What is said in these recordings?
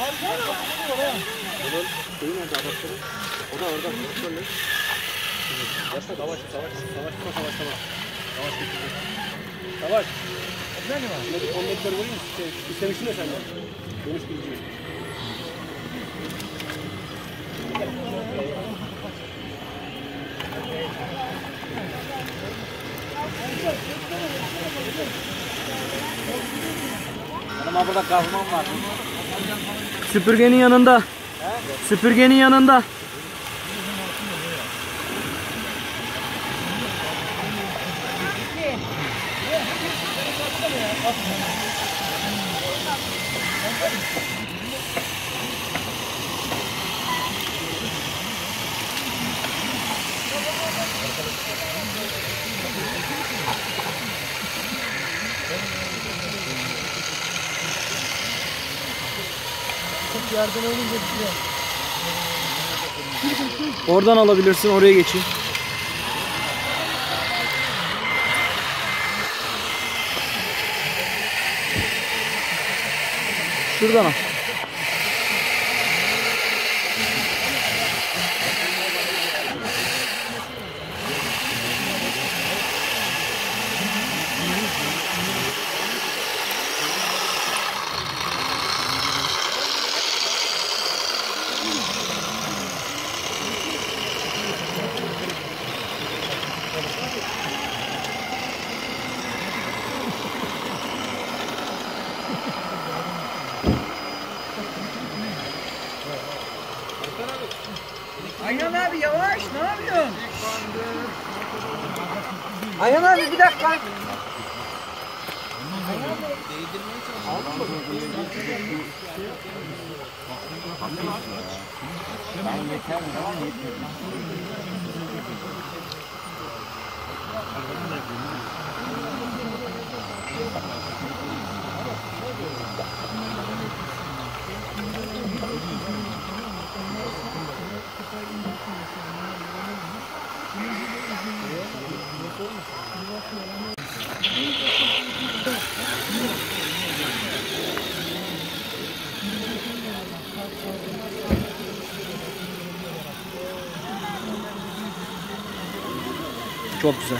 Köyün nerede adaptörü? O da orada. Savaş. Savaş. Efendim abi? Yine bir konvektör vereyim mi? İstemişsin de senden. Dönüş bilgiyi. Ama burada kazmam var. Süpürgenin yanında. Süpürgenin yanında. Yardım olunca bitiyor. Oradan alabilirsin, oraya geçeyim. Şuradan al. Ayhan abi yavaş, ne yapıyorsun? Ayhan abi bir dakika. Çok güzel.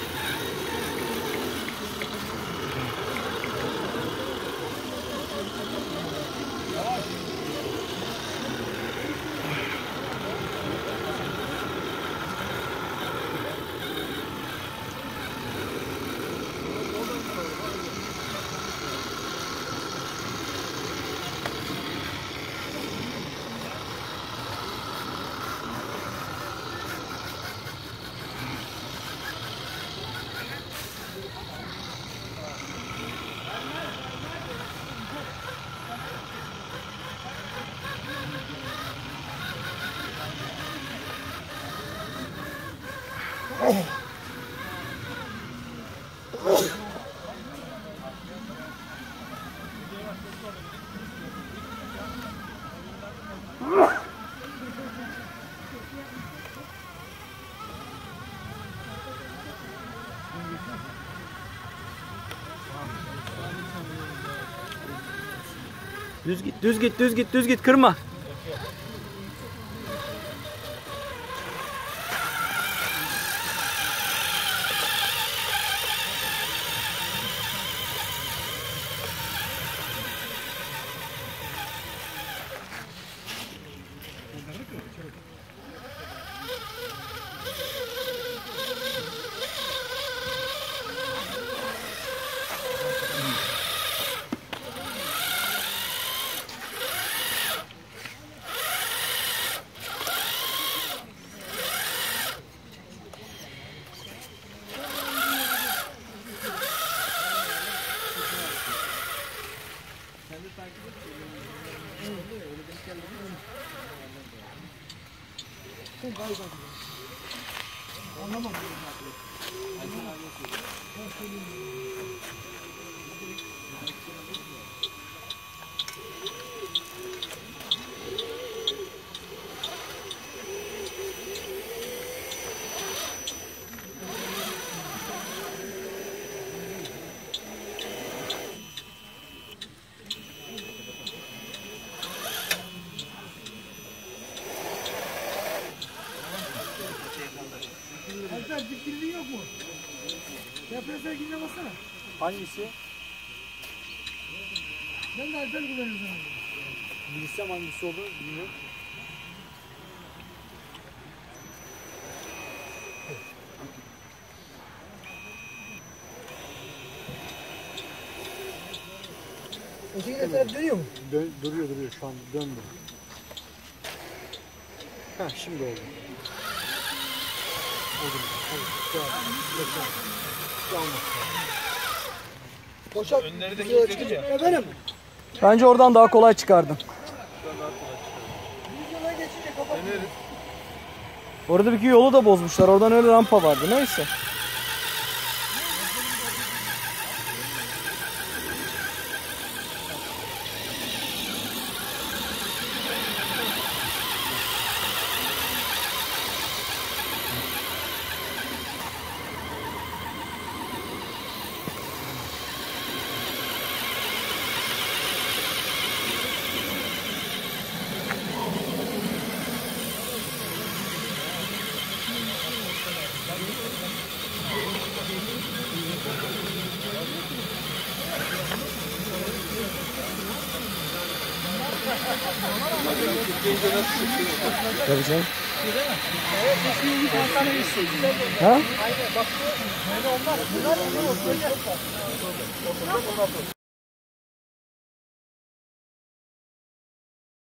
Düz git, kırma. Alper dikildiğin yok mu? Depresör gününe bassana. Hangisi? Ben de Alper kullanıyorum sana. Bilsem hangisi olduğunu bilmiyorum. Öteki de taraf dönüyor mu? Duruyor şu an döndü. Ha şimdi oldu. Boşalt. Önleri de kilitledik ya. Efendim? Bence oradan daha kolay çıkardın. Yola geçince kapat. Orada bir yolu da bozmuşlar. Oradan öyle rampa vardı. Neyse. Tabii canım. Ha?